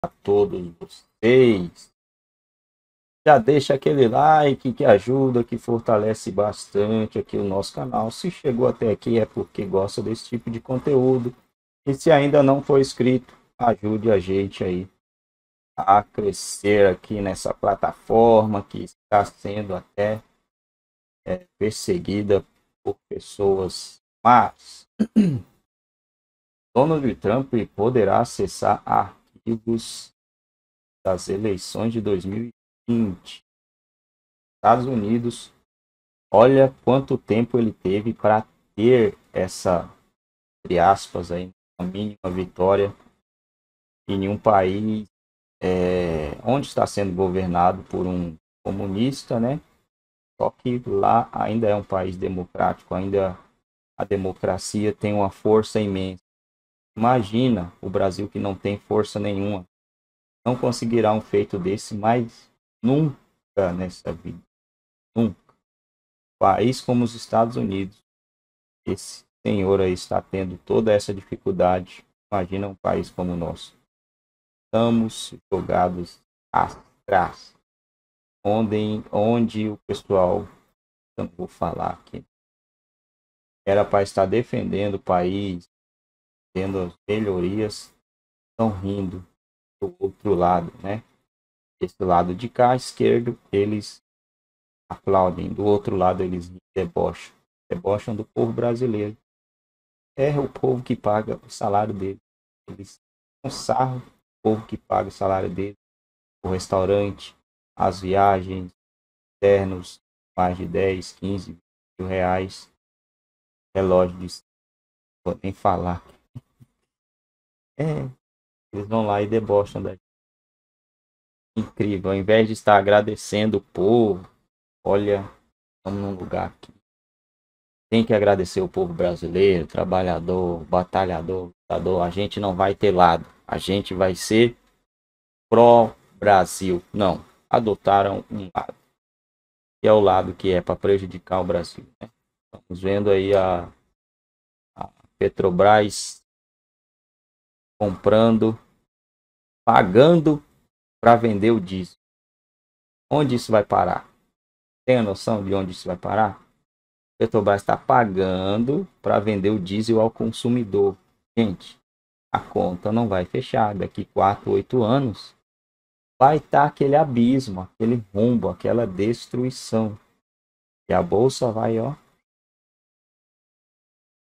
a todos vocês. Já deixa aquele like que ajuda, que fortalece bastante aqui o nosso canal. Se chegou até aqui é porque gosta desse tipo de conteúdo. E se ainda não for inscrito, ajude a gente aí a crescer aqui nessa plataforma que está sendo até perseguida por pessoas más. Donald Trump poderá acessar arquivos das eleições de 2020. Estados Unidos, olha quanto tempo ele teve para ter essa, entre aspas, aí, uma mínima vitória em um país onde está sendo governado por um comunista, né? Só que lá ainda é um país democrático, ainda a democracia tem uma força imensa. Imagina o Brasil que não tem força nenhuma. Não conseguirá um feito desse, mas nunca nessa vida. Nunca. País como os Estados Unidos, esse senhor aí está tendo toda essa dificuldade. Imagina um país como o nosso. Estamos jogados atrás. Onde o pessoal, eu não vou falar aqui, era para estar defendendo o país, tendo as melhorias, estão rindo do outro lado, né? Esse lado de cá, esquerdo, eles aplaudem, do outro lado eles debocham do povo brasileiro. É o povo que paga o salário dele. Eles são sarro, o povo que paga o salário dele, o restaurante, as viagens, ternos, mais de 10, 15 mil reais, relógio de vou nem falar. Eles vão lá e debocham da gente. Incrível, ao invés de estar agradecendo o povo, olha, estamos num lugar aqui. Tem que agradecer o povo brasileiro, trabalhador, batalhador, lutador. A gente não vai ter lado. A gente vai ser pró-Brasil. Não, adotaram um lado. Que é o lado que é para prejudicar o Brasil. Né? Estamos vendo aí a Petrobras comprando, pagando para vender o diesel. Onde isso vai parar? Tem a noção de onde isso vai parar? Petrobras está pagando para vender o diesel ao consumidor. Gente, a conta não vai fechar. Daqui 4, 8 anos vai estar aquele abismo, aquele rombo, aquela destruição. E a bolsa vai, ó,